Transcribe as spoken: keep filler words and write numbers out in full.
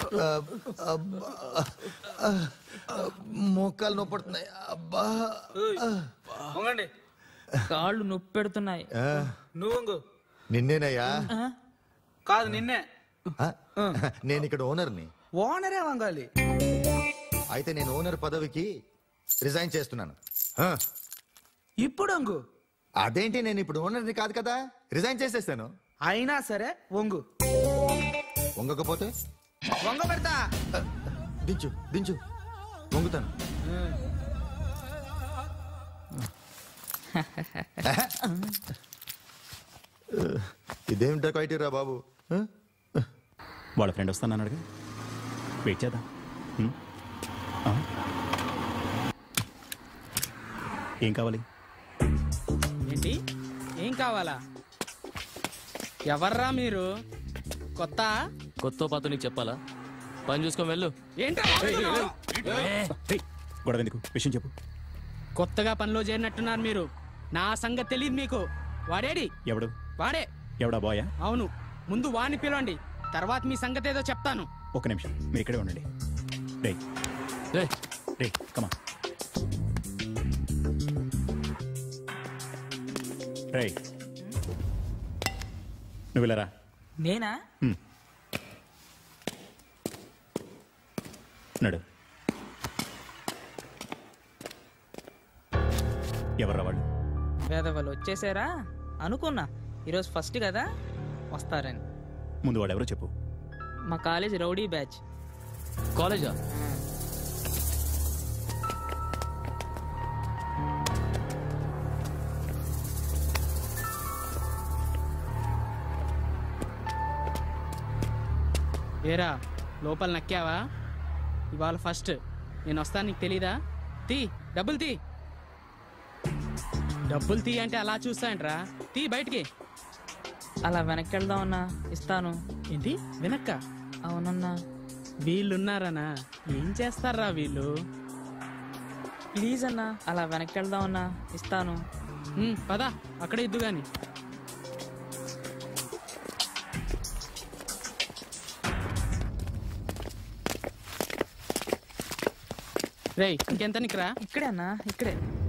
మోకాలు నొప్పి పడుతున్నాయి. అబ్బా కాళ్ళు నొప్పి పెడుతున్నాయి. నువ్వు నిన్నేనయ్యా? కాదు నిన్నే. నేను ఇక్కడ ఓనర్ని. ఓనరే వంగాలి. అయితే నేను ఓనర్ పదవికి రిజైన్ చేస్తున్నాను. ఇప్పుడు వంగు. అదేంటి, నేను ఇప్పుడు ఓనర్ని కాదు కదా, రిజైన్ చేసేస్తాను. అయినా సరే వంగు. వంగకపోతే వంగ పెడతా. దించు దించు, వంగుతాను. ఇదేమిటా క్రైటీరియా బాబు? వాళ్ళ ఫ్రెండ్ వస్తానన్నాడుగా, వెయిట్ చేద్దాం. ఏం కావాలి? ఏంటి ఏం కావాలా? ఎవర్రా మీరు? కొత్త కొత్త పాత నీకు చెప్పాలా? పని చూసుకొని వెళ్ళు. గొడవ ఎందుకు, విషయం చెప్పు. కొత్తగా పనిలో చేరినట్టున్నారు మీరు. నా సంగతి తెలియదు మీకు. వాడేడి? ఎవడు? వాడే. ఎవడా బాయా? అవును, ముందు వాడిని పిలవండి, తర్వాత మీ సంగతి ఏదో చెప్తాను. ఒక్క నిమిషం మీరు ఇక్కడే ఉండండి. రే రే రే కమా. రే నువ్వు వెళ్ళరా. నేనా? నడు. ఎవర్రా వాళ్ళు? పేదవాళ్ళు వచ్చేసారా అనుకున్నా. ఈరోజు ఫస్ట్ కదా వస్తారని. ముందు వాడు ఎవరో చెప్పు. మా కాలేజ్ రౌడీ బ్యాచ్. కాలేజా? ఏరా లోపల నక్కావా? ఇవాళ ఫస్ట్ నేను వస్తాను, నీకు తెలీదా? తీ డబ్బులు తీ. డబ్బులు తీ అంటే అలా చూస్తాయంట్రా, తీ బయటికి. అలా వెనక్కి వెళ్దామన్నా, ఇస్తాను. ఏంటి వెనక్క? అవునన్నా. వీళ్ళున్నారనా? ఏం చేస్తారా వీళ్ళు? ప్లీజ్ అన్నా, అలా వెనక్కి వెళ్దామన్నా, ఇస్తాను. పదా అక్కడే ఇద్దు గాని. రేయ్ ఇంకెంత నీకురా? ఇక్కడే అన్నా, ఇక్కడే.